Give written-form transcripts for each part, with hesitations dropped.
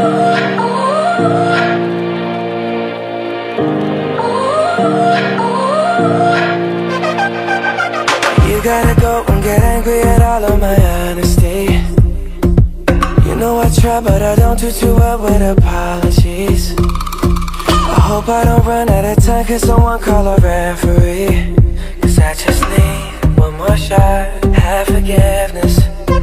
You gotta go and get angry at all of my honesty. You know I try, but I don't do too well with apologies. I hope I don't run out of time, cause someone call a referee. Cause I just need one more shot, have forgiveness.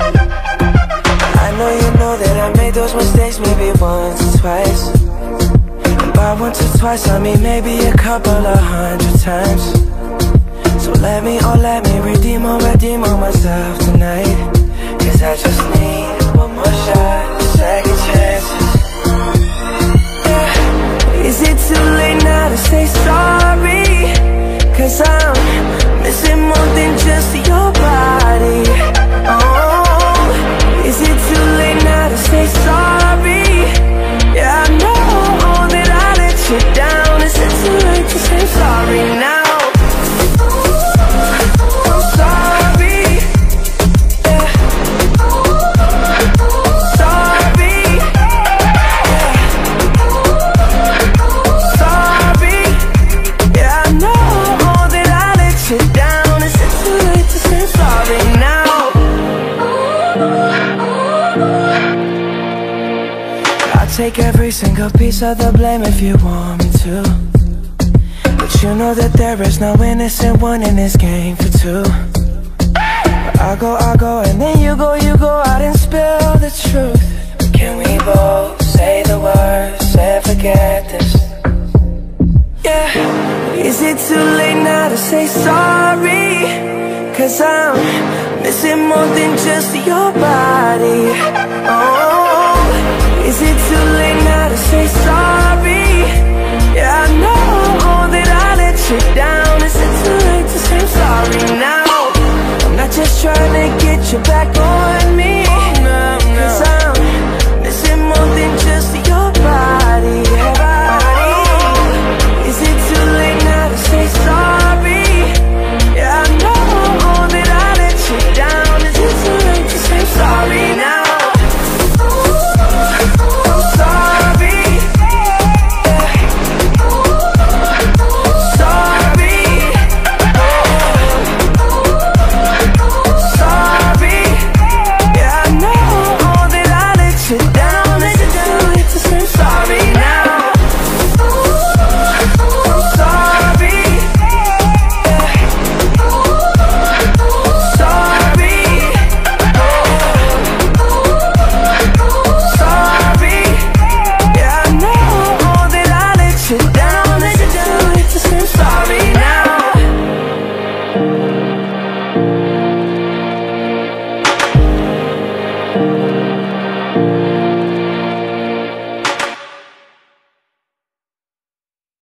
I know you know that I made those mistakes maybe once or twice. And by once or twice I mean maybe a couple of 100 times. So let me redeem on myself tonight. Cause I just need one more shot, second chances. Yeah. Is it too late now to say sorry? Cause I'm missing more than just your body. Oh, is it too late now to say sorry? Yeah, I know that I let you down. Is it too late to say sorry now? Take every single piece of the blame if you want me to. But you know that there is no innocent one in this game for two. But I go, and then you go out and spill the truth. But can we both say the words and forget this? Yeah. Is it too late now to say sorry? Cause I'm missing more than just your body. Oh, is it too late now to say sorry? Yeah, I know that I let you down. Is it too late to say sorry now? I'm not just trying to get you back on